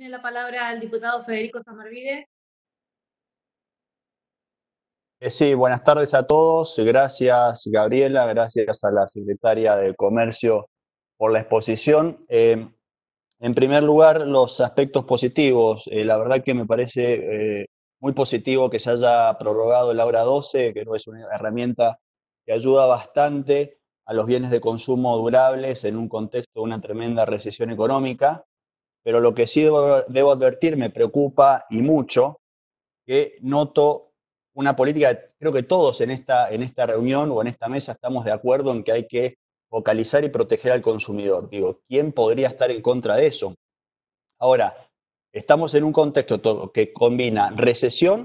Tiene la palabra el diputado Federico Samarvide. Sí, buenas tardes a todos. Gracias, Gabriela. Gracias a la secretaria de Comercio por la exposición. En primer lugar, los aspectos positivos. La verdad que me parece muy positivo que se haya prorrogado el Hora 12, que no es una herramienta que ayuda bastante a los bienes de consumo durables en un contexto de una tremenda recesión económica. Pero lo que sí debo advertir, me preocupa y mucho, que noto una política, creo que todos en esta reunión o en esta mesa estamos de acuerdo en que hay que focalizar y proteger al consumidor. Digo, ¿quién podría estar en contra de eso? Ahora, estamos en un contexto que combina recesión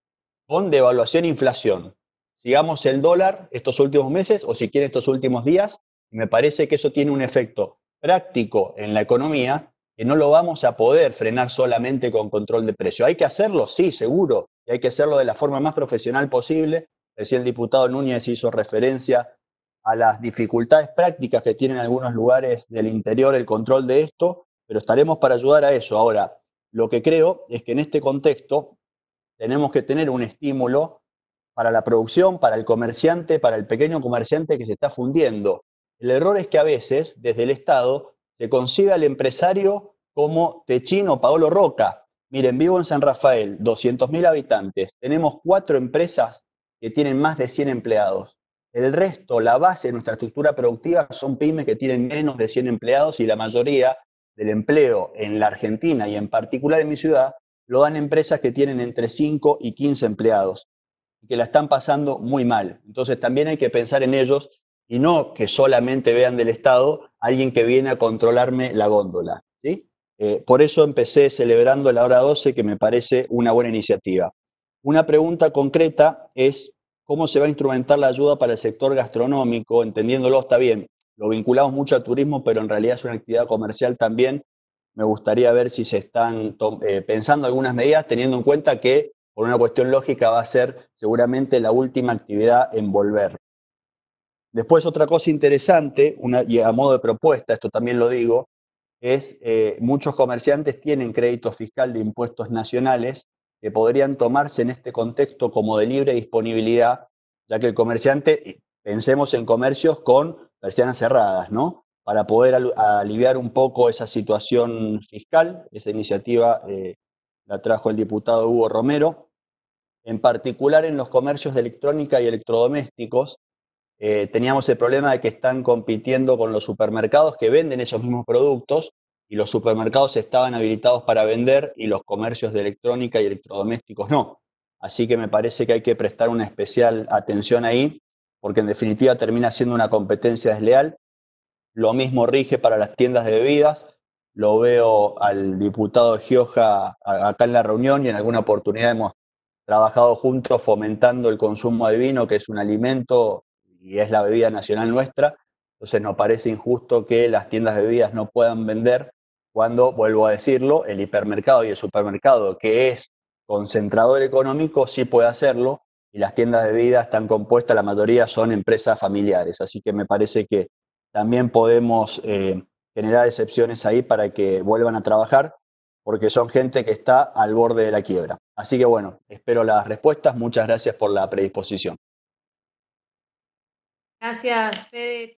con devaluación e inflación. Sigamos el dólar estos últimos meses o si quieren estos últimos días, y me parece que eso tiene un efecto práctico en la economía que no lo vamos a poder frenar solamente con control de precio. ¿Hay que hacerlo? Sí, seguro, y hay que hacerlo de la forma más profesional posible. Recién el diputado Núñez hizo referencia a las dificultades prácticas que tienen algunos lugares del interior el control de esto, pero estaremos para ayudar a eso. Ahora, lo que creo es que en este contexto tenemos que tener un estímulo para la producción, para el comerciante, para el pequeño comerciante que se está fundiendo. El error es que a veces, desde el Estado, se concibe al empresario como Techín o Paolo Roca. Miren, vivo en San Rafael, 200.000 habitantes. Tenemos 4 empresas que tienen más de 100 empleados. El resto, la base de nuestra estructura productiva, son pymes que tienen menos de 100 empleados y la mayoría del empleo en la Argentina y en particular en mi ciudad lo dan empresas que tienen entre 5 y 15 empleados y que la están pasando muy mal. Entonces también hay que pensar en ellos y no que solamente vean del Estado alguien que viene a controlarme la góndola, ¿sí? Por eso empecé celebrando la hora 12, que me parece una buena iniciativa. Una pregunta concreta es cómo se va a instrumentar la ayuda para el sector gastronómico, entendiéndolo, está bien, lo vinculamos mucho al turismo, pero en realidad es una actividad comercial también. Me gustaría ver si se están pensando algunas medidas, teniendo en cuenta que por una cuestión lógica va a ser seguramente la última actividad en volver. Después otra cosa interesante, y a modo de propuesta, esto también lo digo, es muchos comerciantes tienen crédito fiscal de impuestos nacionales que podrían tomarse en este contexto como de libre disponibilidad, ya que el comerciante, pensemos en comercios con persianas cerradas, ¿no? Para poder aliviar un poco esa situación fiscal. Esa iniciativa la trajo el diputado Hugo Romero, en particular en los comercios de electrónica y electrodomésticos. Teníamos el problema de que están compitiendo con los supermercados que venden esos mismos productos y los supermercados estaban habilitados para vender y los comercios de electrónica y electrodomésticos no. Así que me parece que hay que prestar una especial atención ahí, porque en definitiva termina siendo una competencia desleal. Lo mismo rige para las tiendas de bebidas. Lo veo al diputado Gioja acá en la reunión y en alguna oportunidad hemos trabajado juntos fomentando el consumo de vino, que es un alimento y es la bebida nacional nuestra. Entonces nos parece injusto que las tiendas de bebidas no puedan vender cuando, vuelvo a decirlo, el hipermercado y el supermercado, que es concentrador económico, sí puede hacerlo, y las tiendas de bebidas están compuestas, la mayoría son empresas familiares. Así que me parece que también podemos generar excepciones ahí para que vuelvan a trabajar, porque son gente que está al borde de la quiebra. Así que bueno, espero las respuestas. Muchas gracias por la predisposición. Gracias, Fede.